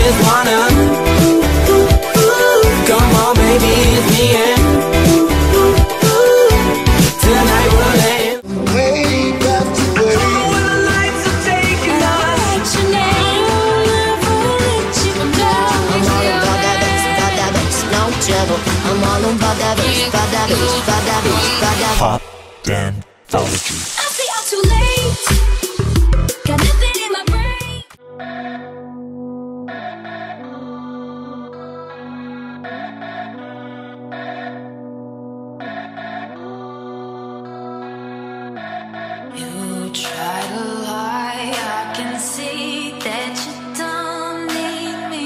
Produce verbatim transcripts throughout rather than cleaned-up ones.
just wanna come on baby, it's me and tonight we'll end. Way back to way. Oh, when the lights are taking us. I'm all about that bass, about that bass, no trouble. I'm all about that bass, about that bass, about that bass, about that Pop Danthology. I say I'm too late. Got nothing in my brain. You try to lie, I can see that you don't need me.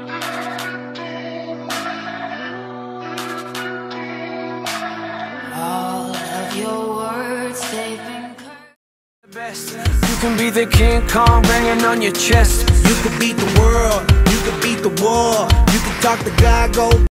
All of your words, they've been cursed. Best. You can be the King Kong banging on your chest. You could beat the world, you could beat the war. You could talk to God, go